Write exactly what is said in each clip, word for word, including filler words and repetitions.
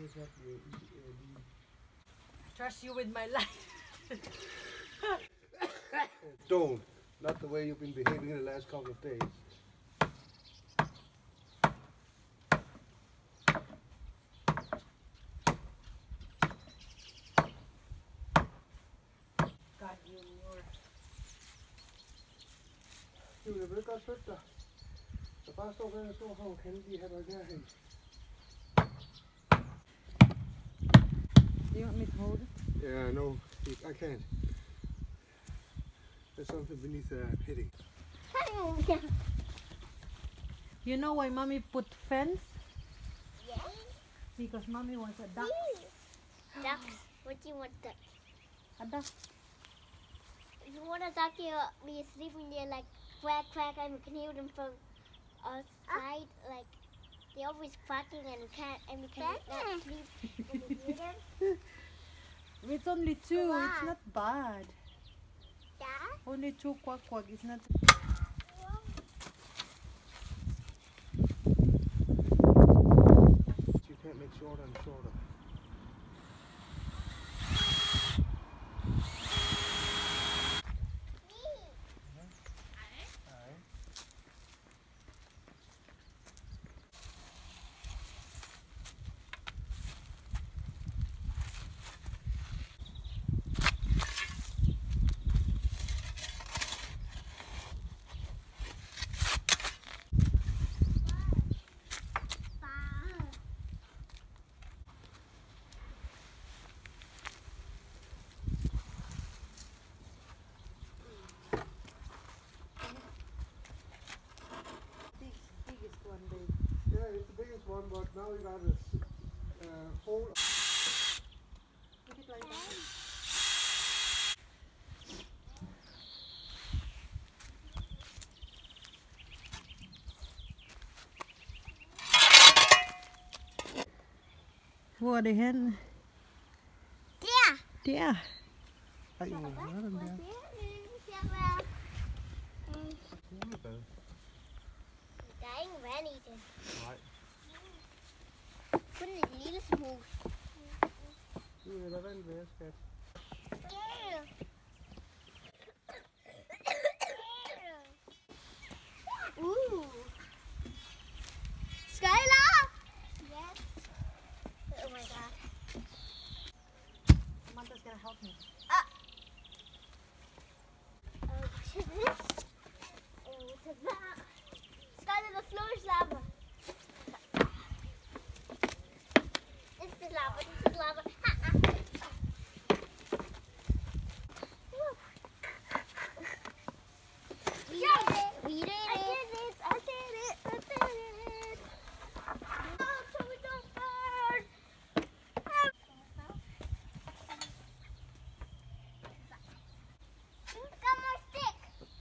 exactly. Uh, Trust you with my life. Don't. Not the way you've been behaving in the last couple of days. God, you Lord. Du vil vel godt flytte dig. Så bare stå ved en stor havn, kan du lige have dig nærhen. Do you want me to hold it? Yeah, no, I can't. There's something beneath that hitting. You know why mommy put fence? Yeah. Because mommy wants a duck. Ducks. What do you want duck? A duck. If you want a duck, you'll be sleeping there like quack quack, and we can hear them from outside. Like they're always quacking, and we can't, and we cannot sleep when we hear them. It's only two. Wow. It's not bad. Yeah. Only two quack quack. It's not. You can't make shorter and shorter. Biggest one, babe. Yeah, it's the biggest one, but now we got a uh, hole. Put it like that. Hvor er det hen? Der. Der. Ej, hvor er den der? Hulebad. Der er ingen vand i det. Nej. Kun en lille smule. Du vil lade vand være, skat. Ooh. Skylar! Yes. Oh my god. Samantha's gonna help me. Ah. Oh, to this. Oh, to that. Skylar, the floor is lava. This is lava. This is lava. Ha, ha. Woo. We did it. We did it. I did it. I did it. I did it. Oh, so we don't burn. Got more stick.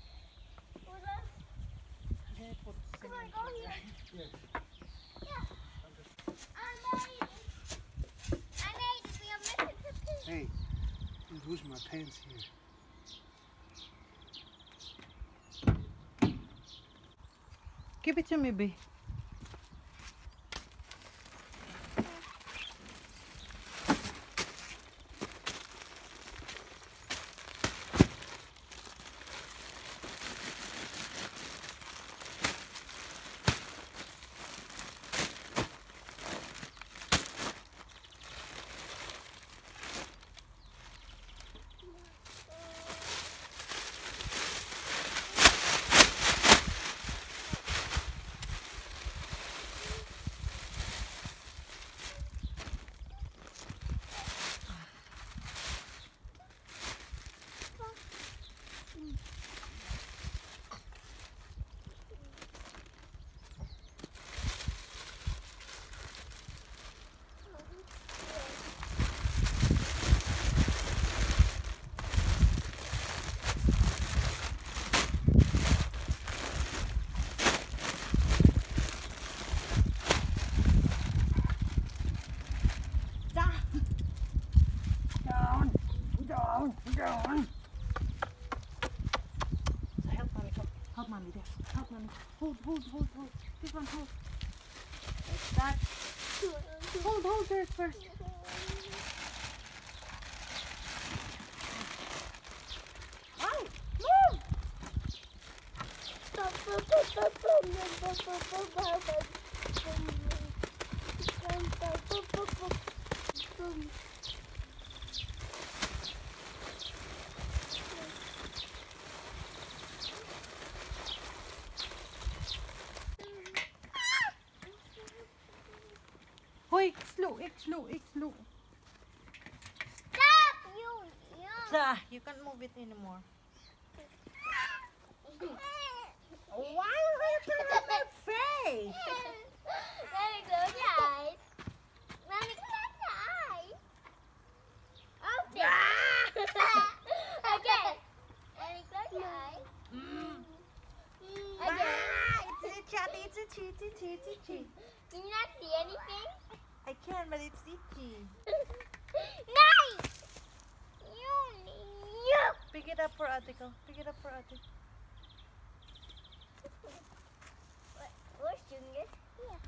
Come on, go here. Yes. Yeah. I made it. I made it. We are missing the piece. Hey, I'm losing my pants here. Give it to me, babe. Down. So help mommy, help, help mommy there. Help mommy. Hold, hold, hold, hold. This one, hold. Like that. Hold, hold her first. Oh, move! Hoi, ik slow, ik slow, ik slow. Stop, you. Ah, you can't move it anymore. Why are you putting on my face? Mommy, close your eyes. Mommy, close your eyes. Open. Okay. Mommy, close your eyes. Mm. Okay. Ah, it's itchy, it's itchy, it's itchy, it's itchy. Can you not see anything? I can, but it's itchy. Nice. You, you. Pick it up for Atiko. Pick it up for Ate. Where's Junior? Here.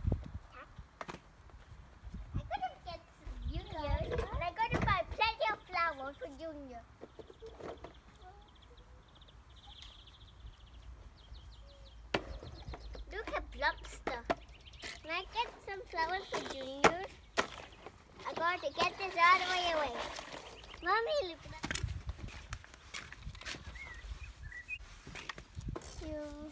I gotta get Junior, and I gotta buy plenty of flowers for Junior. Look at lobster. Can I get some flowers for Junior? I gotta get this all the way away. Mommy, look at that. Cute.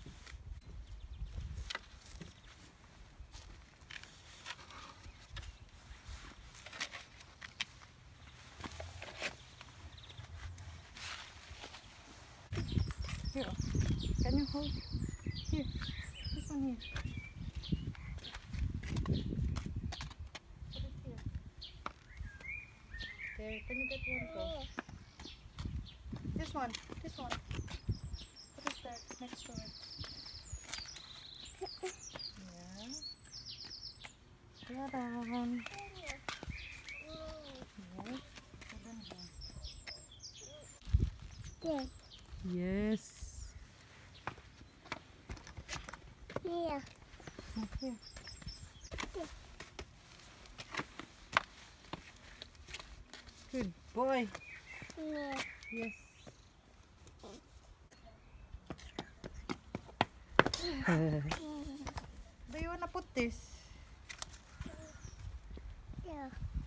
Here, can you hold? Here, this one here. Put it here. There, can you get one go? Here. This one, this one. Put it there, next to it. Yeah. Ta-da. Here. Yes. Put them here. There. Yes. Here. Okay. Good boy. Here. Yes. Do you wanna put this? Here.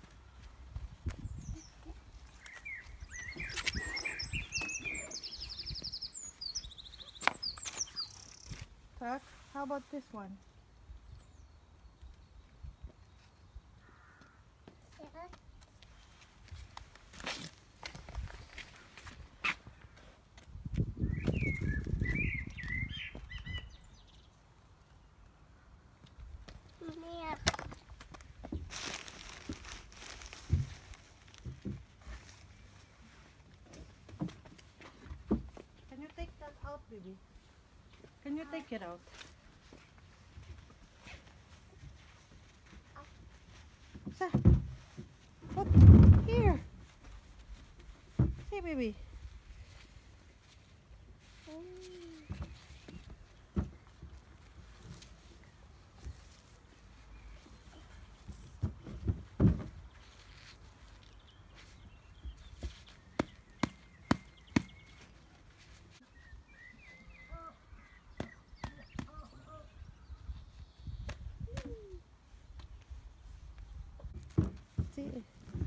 Tak, how about this one? Here. Here. Can you take that out, baby? Can you take it out? Sa, put here. Hey, baby. See.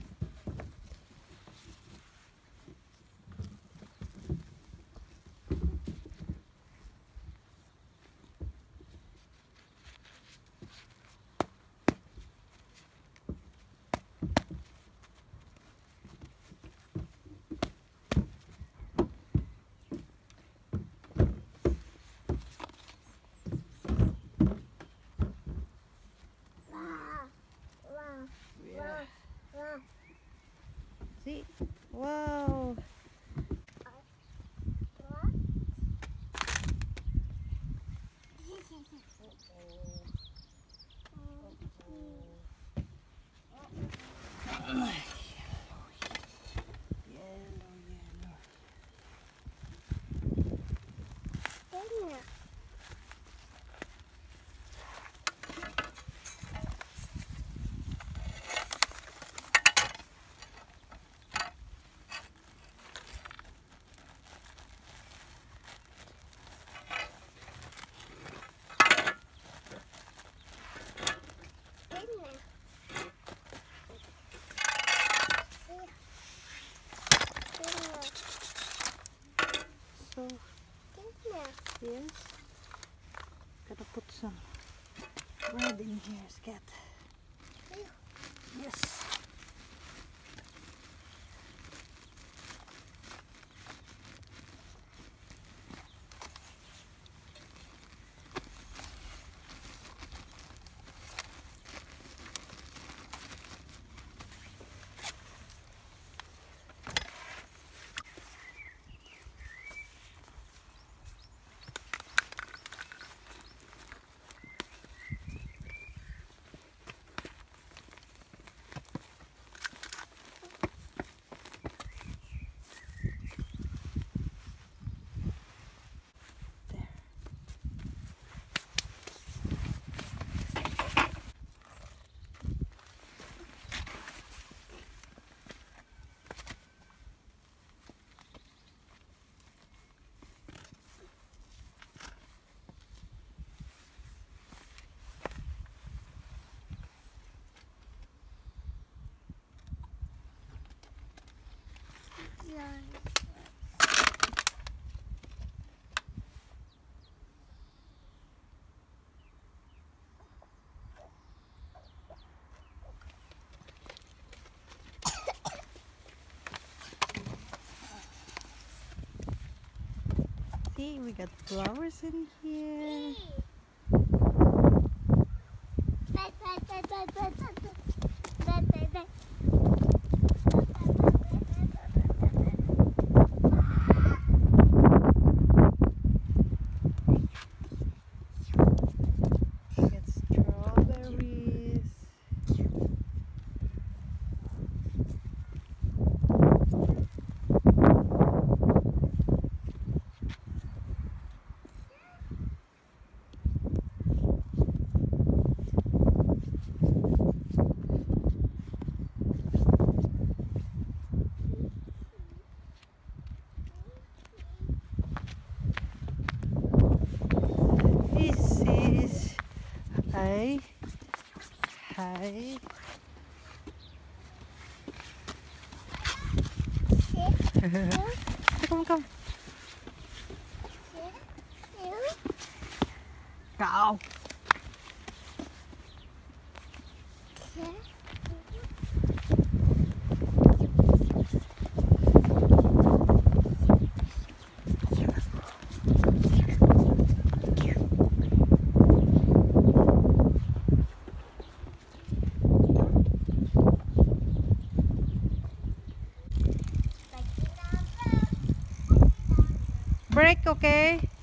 Wow. Wow. Yeah. Wow. See? Wow. What? Yellow, yellow. Here. so yes. Gotta put some bread in here, Scat. Yes. See, we got flowers in here. We got strawberries. This is hi, hi. Come, come. Go. Break, okay?